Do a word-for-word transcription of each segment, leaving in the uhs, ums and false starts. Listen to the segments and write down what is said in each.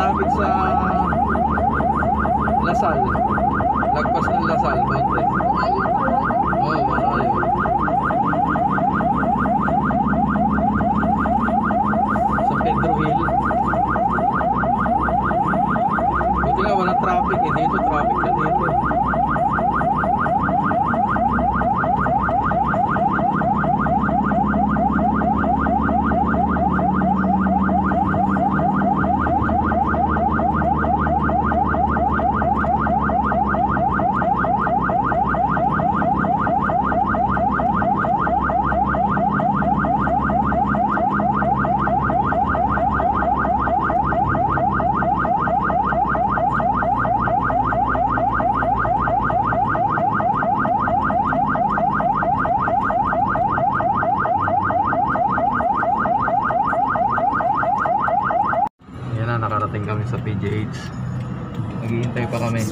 malapit sa Lasal. Lagpas ng Lasal, konti. Malayo pala. Oo, malayo. Sa Pedro Hill. Buti nga walang traffic eh. Dito traffic na dito eh. Nakarating kami sa P G H. Naghihintay pa kami.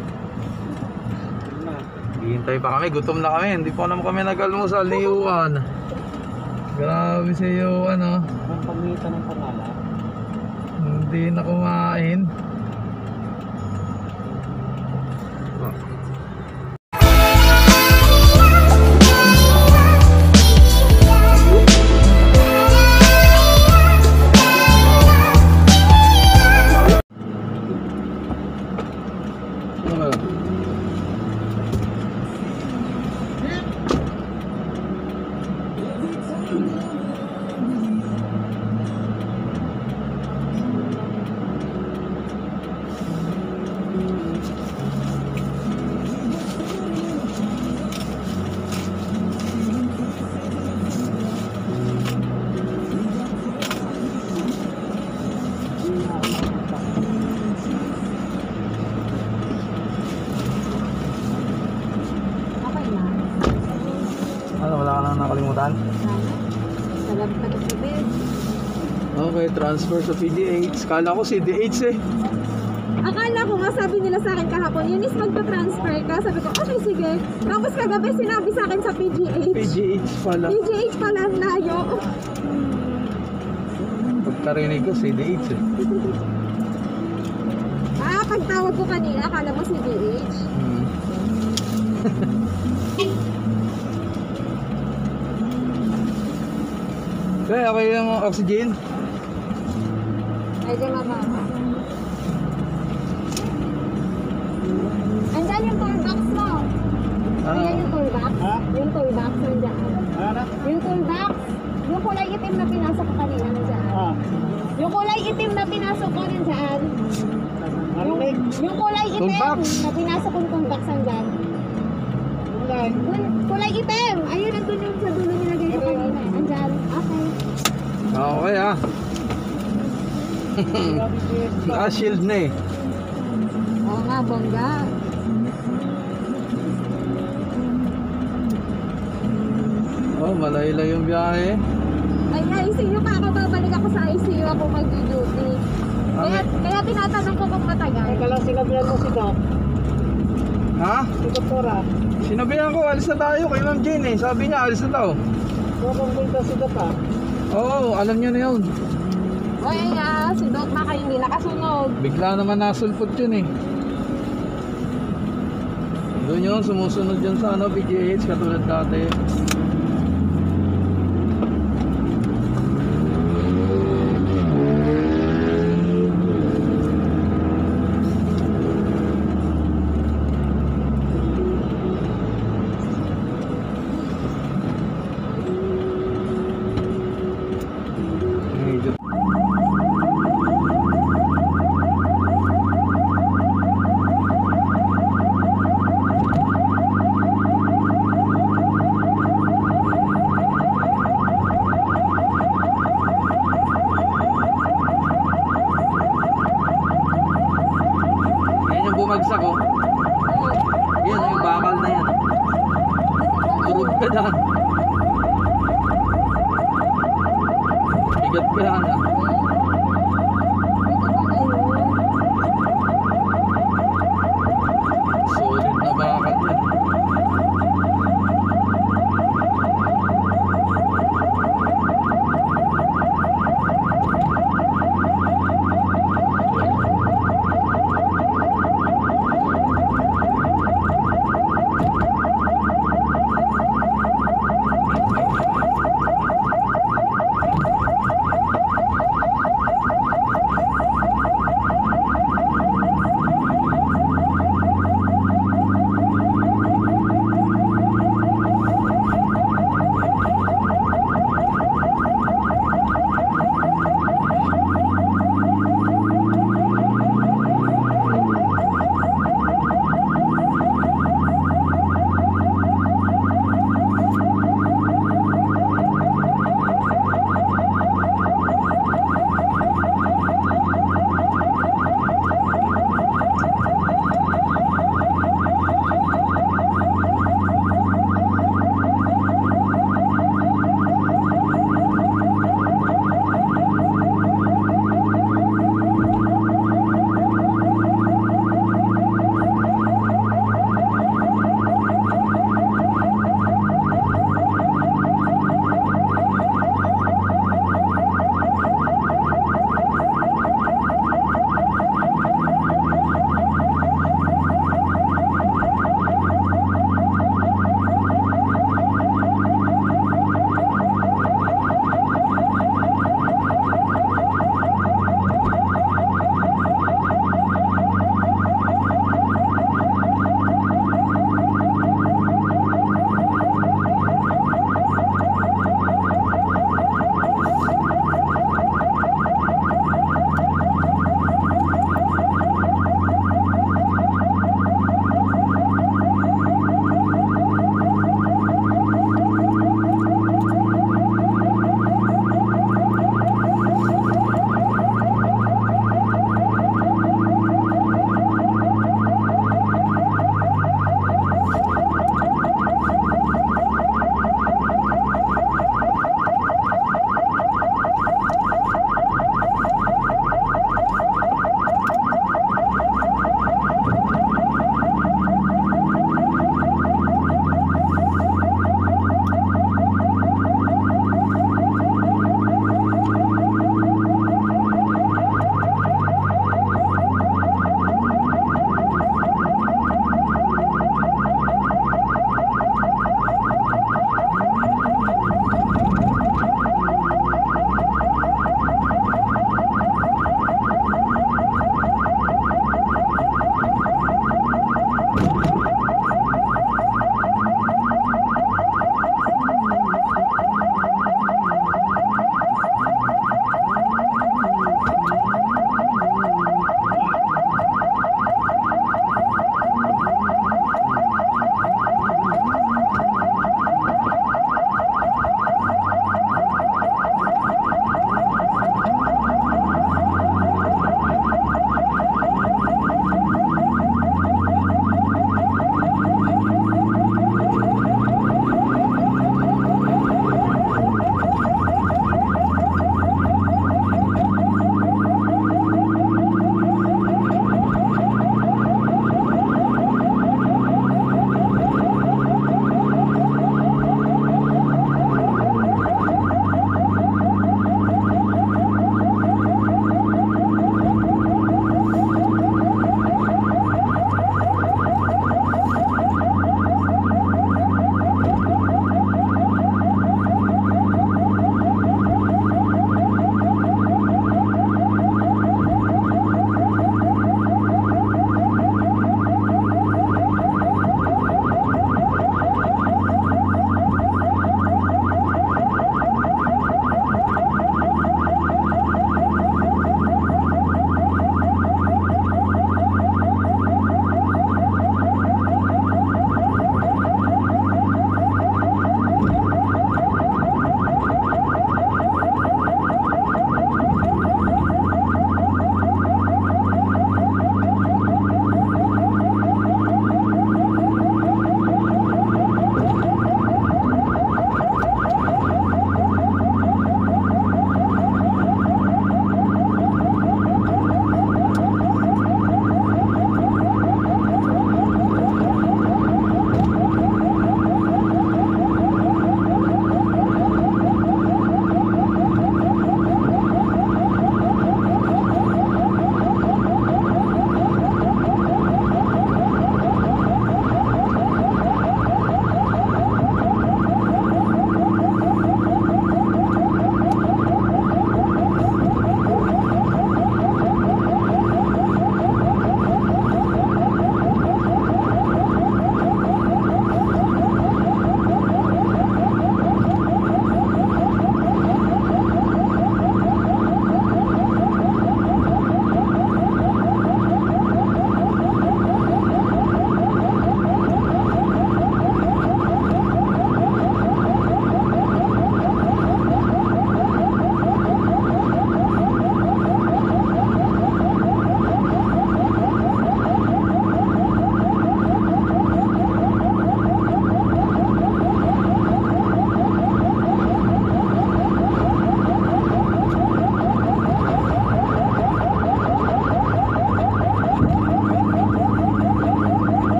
Naghihintay pa kami. Gutom na kami. Hindi pa naman kami nag-almusal ni Yuan. Grabe si Yuan, oh. Ang pamitan ng pangalan. Hindi na kumain. Nakalimutan? Sarap ka na tubig. Okay, transfer sa P D H. Kala ko C D H eh. Akala ko nga sabi nila sa akin kahapon, Eunice magpa-transfer ka. Sabi ko, okay sige. Tapos kagabi sinabi sa akin sa P G H. P G H pala. P G H pala ang layo. Pagkarinig ko C D H eh. Ah, pagtawag ko kanina, akala mo C D H. Hmm. Kaya okay yung oxygen? Medyo mababa. Andyan yung toolbox mo. Ah. Ayan yung toolbox. Ha? Yung toolbox nandyan. Ano? Yung toolbox. Yung kulay itim na pinasok ko kanina nandyan. Ah. Yung kulay itim na pinasok ko nandyan. Yung, Marinig. yung kulay itim Toolbox. na pinasok ko yung toolbox nandyan. Kulay. Yung kulay itim. Ayun, nandun yung sa dulo nilagay ko kanina. Andyan. Okay. Ah, okay ah. Naka-shield na eh. Oo nga, bongga. Oh, malaylay yung biyahe. Ay, I C U pa ako. Babalik ako sa I C U ako mag-duty. Kaya, kaya tinatanong ko kung matagal. Teka lang, sinabihan mo si Doc. Ha? Si Doktora. Sinabihan ko, alis na tayo kay Ma'am Jane eh. Sabi niya, alis na daw. Kung punta si Doc ah. Oo, oh, alam niyo na yun. Oy, nga, si Doc Maka hindi nakasunod. Bigla naman nasulpot yun eh. Doon yun, sumusunod yun sa ano, P G H katulad dati. Bumagsak oh. Yan yung bakal na yan. Turog ka na. Bigat ka na. Solid na bakal yan.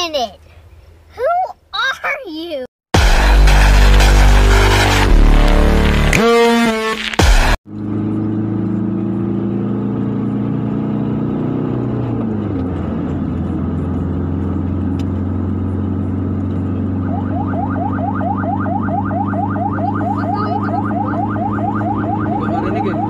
minute. Who are you? Hindi ko marinig eh.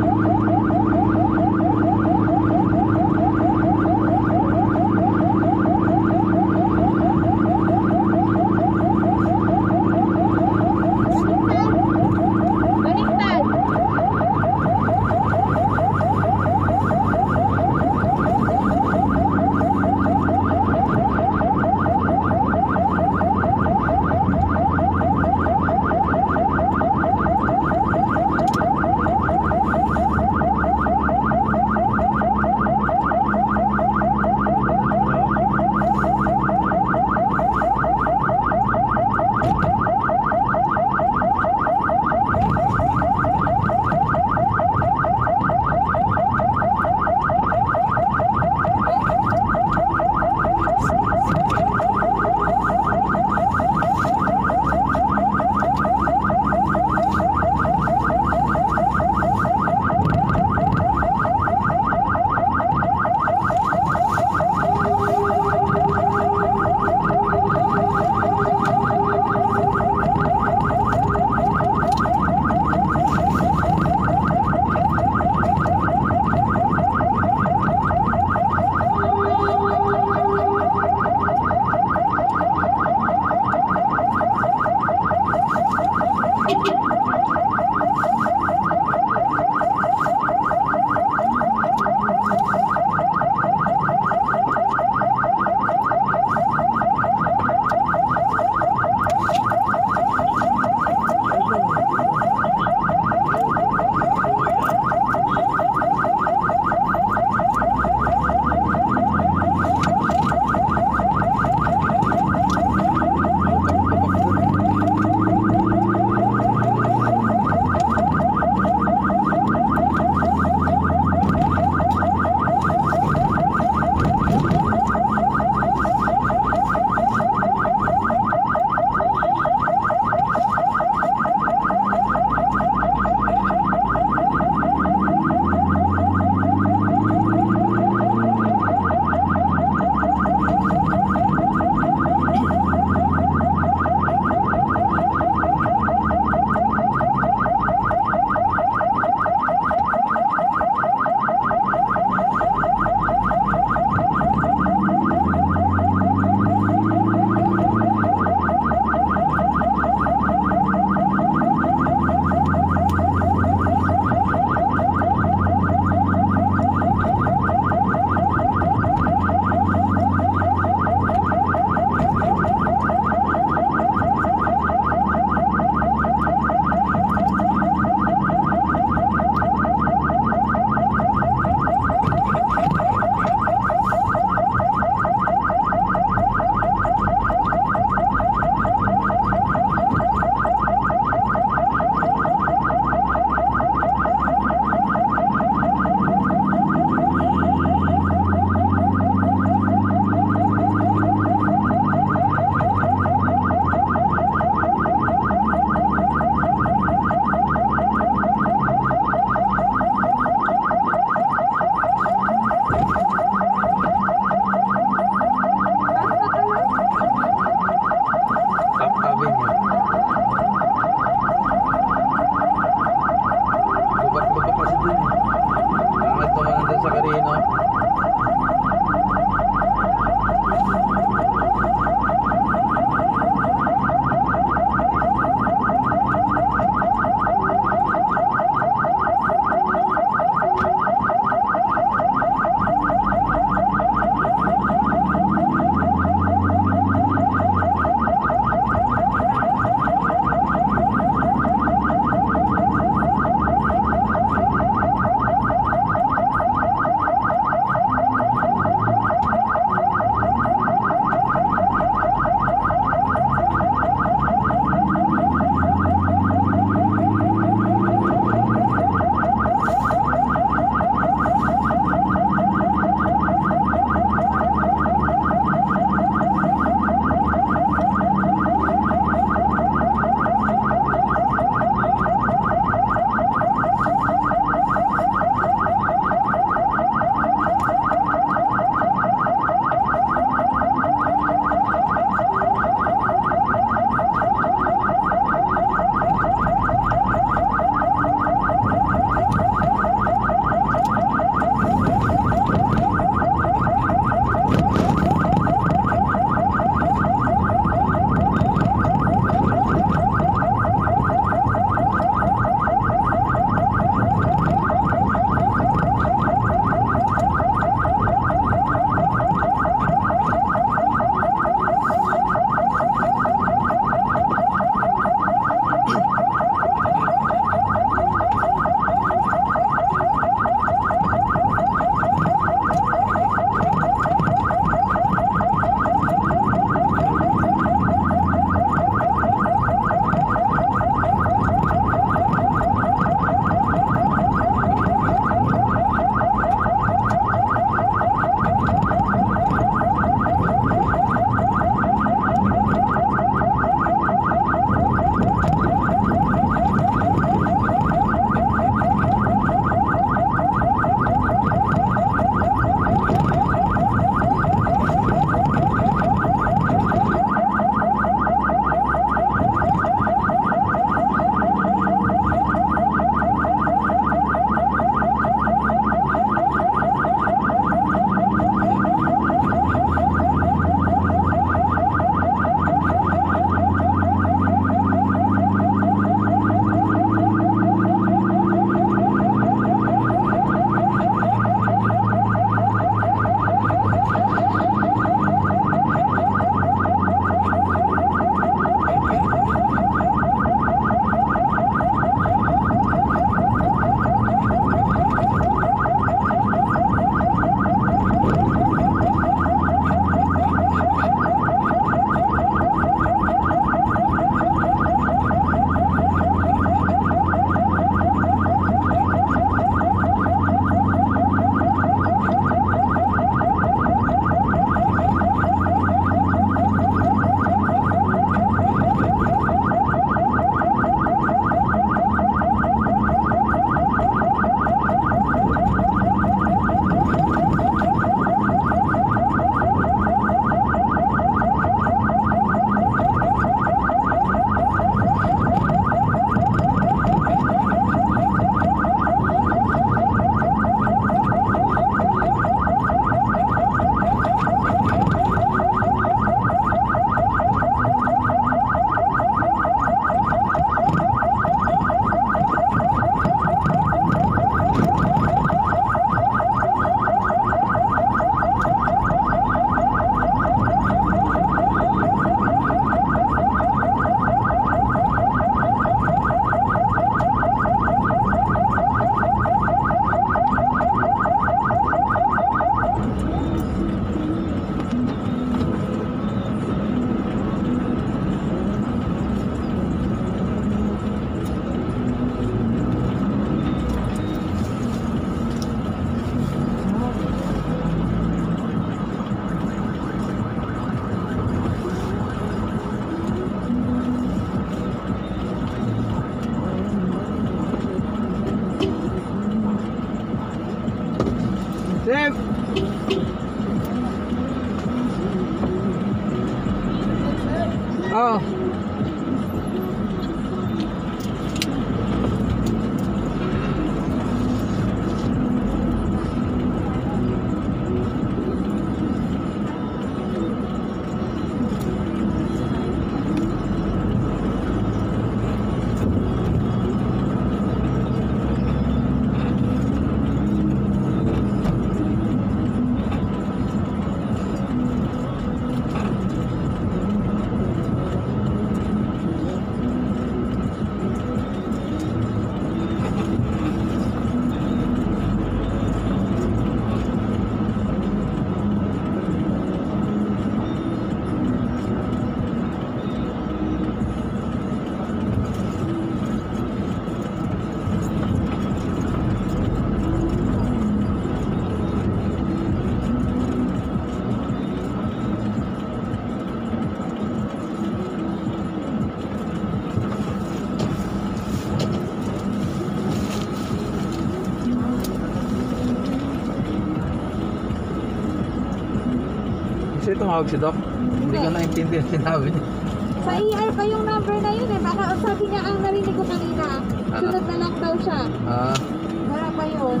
tumawag si Doc? Hindi ko naintindihan sinabi niya. Sa E R pa yung number na yun eh. Baka sabi niya ang narinig ko kanina. Sunod na lang daw siya. Ah, Wala pa yun.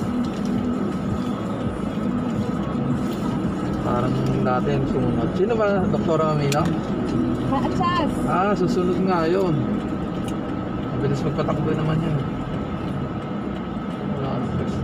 parang dati yung sumunod. Sino ba? Doktora Amina? Maachas. Ah, susunod nga yun. Mabilis magpatakbo naman yun. Wala nang text.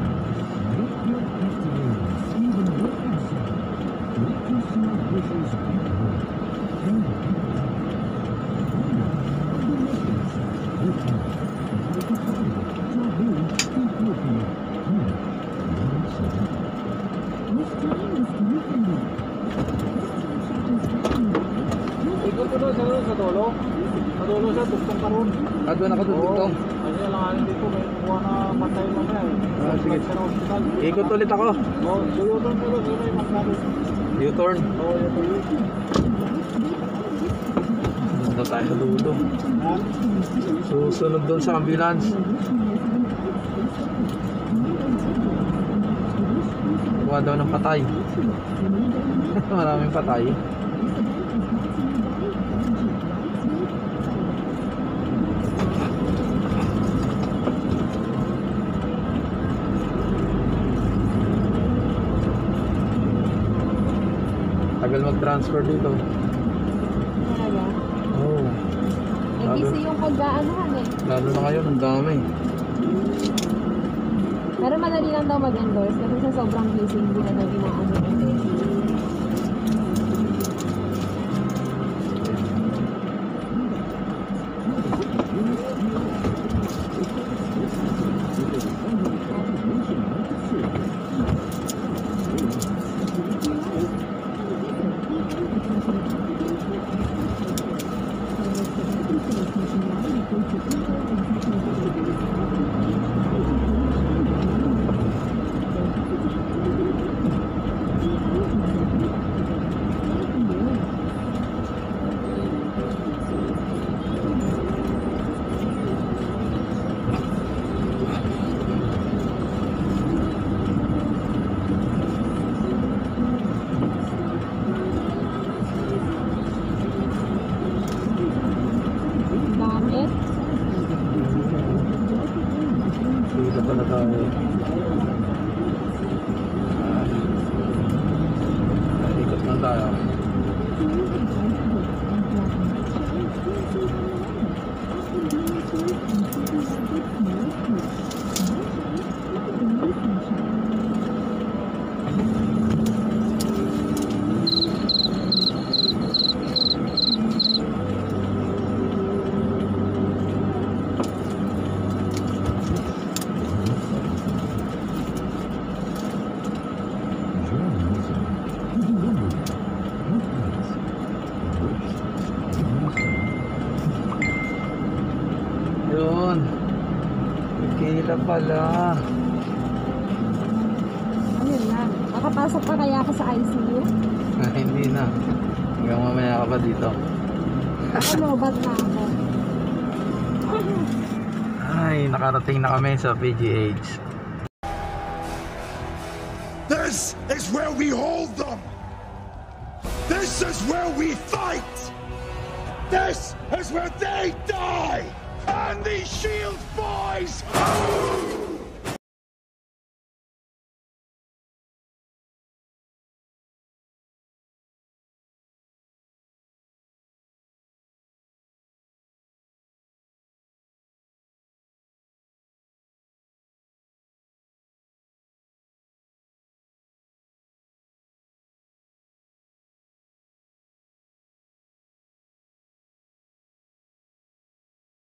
Ikot ko doon sa doon, sa dulo. Sa dulo siya, tuktong ka ron. Ah, doon ako tutugtong. Kasi alanganin dito, may kuha na matay mamaya eh. Ah, sige. Sa hospital. Ikot ulit ako. Oo, suyutan ka doon, yun ay magkano. U-turn. Oo, yun po yun. Doon tayo sa dulo. Ha? Susunod doon sa ambulance. Kuha daw ng patay. Maraming patay. Tagal mag-transfer dito. Talaga. Oo. Oh, Eh, busy yung pagdaanan eh. lalo na ngayon, ang dami. Pero madali lang daw mag-endorse kasi sa sobrang busy hindi na daw ginaano ng test. Bakit? Dito pa na tayo. Ah, ikot na tayo. Yun. Kila pala. Ayun lang. Makapasok pa kaya ako sa I C U? Ah, hindi na. Hanggang mamaya ka pa dito. Ano, ba't na ako? Ay, nakarating na kami sa P G H. This is where we hold them! This is where we fight! This is where they die! And the Shield boys!